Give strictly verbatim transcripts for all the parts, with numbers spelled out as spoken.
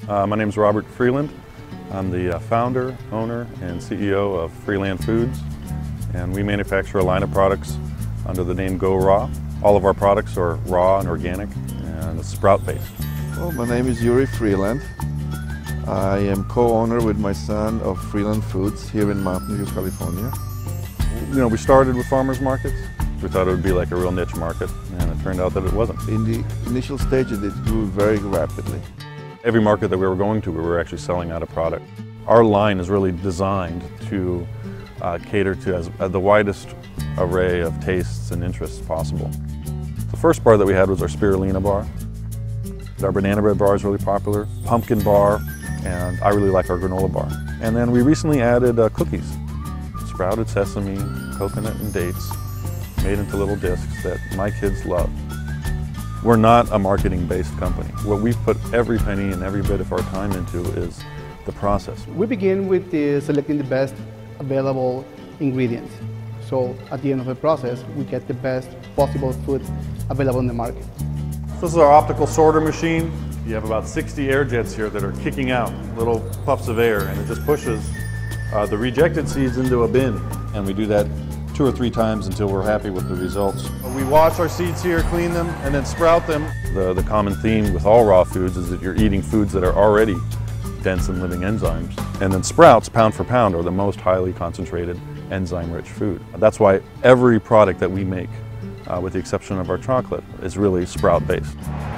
Uh, my name is Robert Freeland. I'm the uh, founder, owner, and C E O of Freeland Foods, and we manufacture a line of products under the name Go Raw. All of our products are raw and organic, and it's sprout-based. Well, my name is Yuri Freeland. I am co-owner with my son of Freeland Foods here in Mountain View, California. You know, we started with farmers markets. We thought it would be like a real niche market, and it turned out that it wasn't. In the initial stages, it grew very rapidly. Every market that we were going to, we were actually selling out a product. Our line is really designed to uh, cater to as, uh, the widest array of tastes and interests possible. The first bar that we had was our spirulina bar. Our banana bread bar is really popular, pumpkin bar, and I really like our granola bar. And then we recently added uh, cookies. Sprouted sesame, coconut, and dates, made into little discs that my kids love. We're not a marketing-based company. What we've put every penny and every bit of our time into is the process. We begin with the selecting the best available ingredients. So at the end of the process, we get the best possible food available in the market. This is our optical sorter machine. You have about sixty air jets here that are kicking out little puffs of air, and it just pushes uh, the rejected seeds into a bin. And we do that two or three times until we're happy with the results. We wash our seeds here, clean them, and then sprout them. The, the common theme with all raw foods is that you're eating foods that are already dense in living enzymes. And then sprouts, pound for pound, are the most highly concentrated enzyme-rich food. That's why every product that we make, uh, with the exception of our chocolate, is really sprout-based.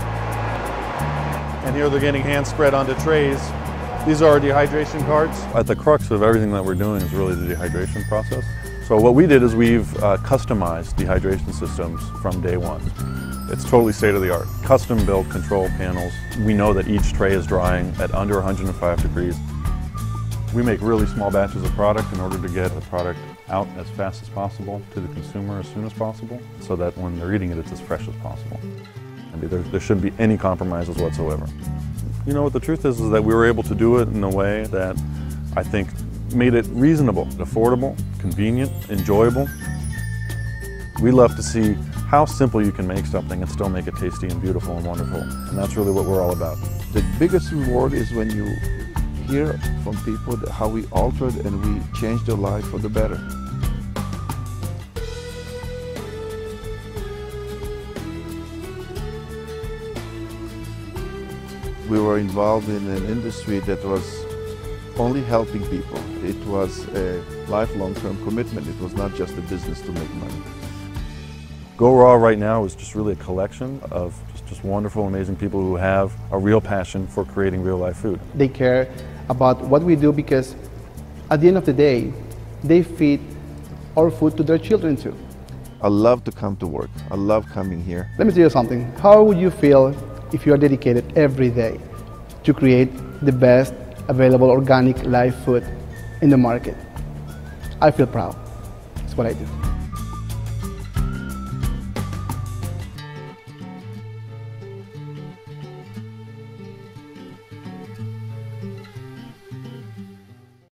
And here they're getting hand spread onto trays. These are our dehydration carts. At the crux of everything that we're doing is really the dehydration process. So what we did is we've uh, customized dehydration systems from day one. It's totally state-of-the-art. Custom-built control panels. We know that each tray is drying at under one hundred five degrees. We make really small batches of product in order to get the product out as fast as possible to the consumer as soon as possible, so that when they're eating it, it's as fresh as possible. I mean, there, there shouldn't be any compromises whatsoever. You know what the truth is, is that we were able to do it in a way that I think made it reasonable, affordable, convenient, enjoyable. We love to see how simple you can make something and still make it tasty and beautiful and wonderful. And that's really what we're all about. The biggest reward is when you hear from people that how we altered and we changed their life for the better. We were involved in an industry that was only helping people. It was a lifelong term commitment. It was not just a business to make money. Go Raw right now is just really a collection of just, just wonderful, amazing people who have a real passion for creating real life food. They care about what we do because at the end of the day, they feed our food to their children too. I love to come to work. I love coming here. Let me tell you something. How would you feel if you are dedicated every day to create the best available organic live food in the market? I feel proud. That's what I do.